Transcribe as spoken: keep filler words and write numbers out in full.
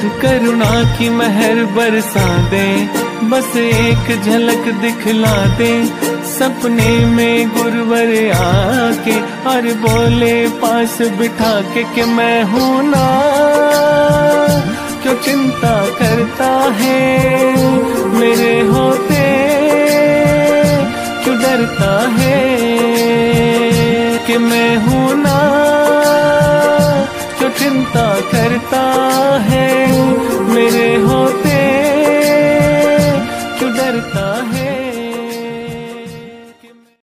करुणा की महर बरसा दे, बस एक झलक दिखला दे। सपने में गुरुवर आके और बोले पास बिठा के कि मैं हूं ना, क्यों चिंता करता है मेरे होते, क्यों डरता है कि मैं हूं ना, क्यों चिंता करता है मेरे होते, क्यों डरता है।